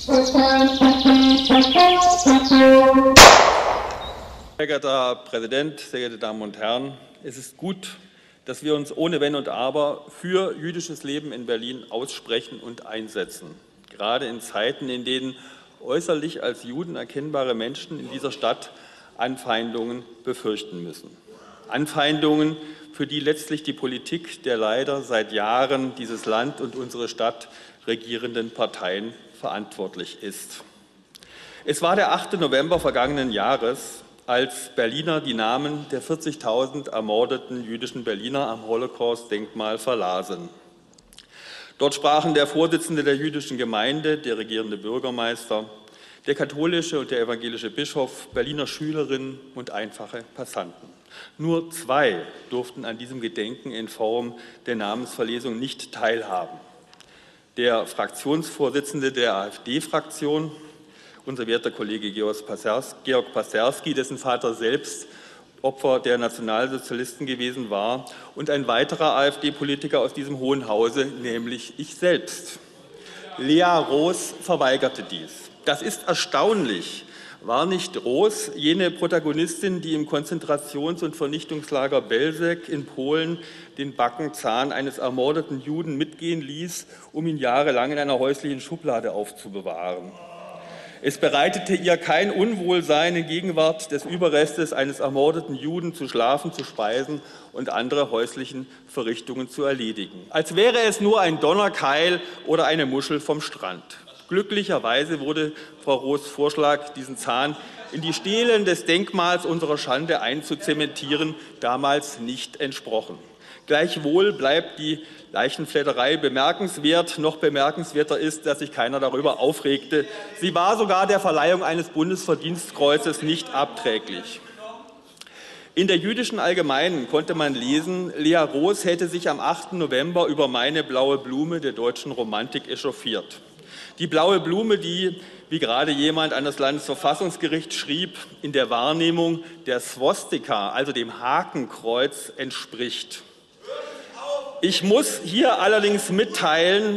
Sehr geehrter Herr Präsident, sehr geehrte Damen und Herren! Es ist gut, dass wir uns ohne Wenn und Aber für jüdisches Leben in Berlin aussprechen und einsetzen. Gerade in Zeiten, in denen äußerlich als Juden erkennbare Menschen in dieser Stadt Anfeindungen befürchten müssen. Anfeindungen, für die letztlich die Politik der leider seit Jahren dieses Land und unsere Stadt regierenden Parteien verantwortlich ist. Es war der 8. November vergangenen Jahres, als Berliner die Namen der 40.000 ermordeten jüdischen Berliner am Holocaust-Denkmal verlasen. Dort sprachen der Vorsitzende der jüdischen Gemeinde, der regierende Bürgermeister, der katholische und der evangelische Bischof, Berliner Schülerinnen und einfache Passanten. Nur 2 durften an diesem Gedenken in Form der Namensverlesung nicht teilhaben. Der Fraktionsvorsitzende der AfD-Fraktion, unser werter Kollege Georg Passerski, dessen Vater selbst Opfer der Nationalsozialisten gewesen war, und ein weiterer AfD-Politiker aus diesem Hohen Hause, nämlich ich selbst. Lea Roos verweigerte dies. Das ist erstaunlich. War nicht Roos jene Protagonistin, die im Konzentrations- und Vernichtungslager Belzec in Polen den Backenzahn eines ermordeten Juden mitgehen ließ, um ihn jahrelang in einer häuslichen Schublade aufzubewahren? Es bereitete ihr kein Unwohlsein, in Gegenwart des Überrestes eines ermordeten Juden zu schlafen, zu speisen und andere häuslichen Verrichtungen zu erledigen. Als wäre es nur ein Donnerkeil oder eine Muschel vom Strand. Glücklicherweise wurde Frau Roos' Vorschlag, diesen Zahn in die Stelen des Denkmals unserer Schande einzuzementieren, damals nicht entsprochen. Gleichwohl bleibt die Leichenfledderei bemerkenswert. Noch bemerkenswerter ist, dass sich keiner darüber aufregte. Sie war sogar der Verleihung eines Bundesverdienstkreuzes nicht abträglich. In der Jüdischen Allgemeinen konnte man lesen, Lea Roos hätte sich am 8. November über meine blaue Blume der deutschen Romantik echauffiert. Die blaue Blume, die, wie gerade jemand an das Landesverfassungsgericht schrieb, in der Wahrnehmung der Swastika, also dem Hakenkreuz, entspricht. Ich muss hier allerdings mitteilen,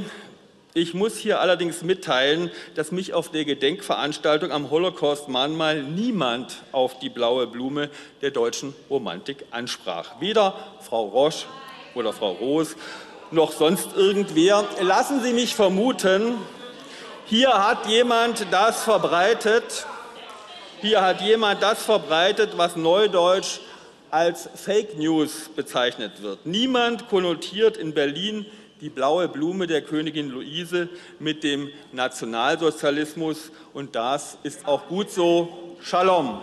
dass mich auf der Gedenkveranstaltung am Holocaust-Mahnmal niemand auf die blaue Blume der deutschen Romantik ansprach. Weder Frau Rosch oder Frau Roos noch sonst irgendwer. Lassen Sie mich vermuten, hier hat jemand das verbreitet, was neudeutsch als Fake News bezeichnet wird. Niemand konnotiert in Berlin die blaue Blume der Königin Luise mit dem Nationalsozialismus, und das ist auch gut so. Shalom.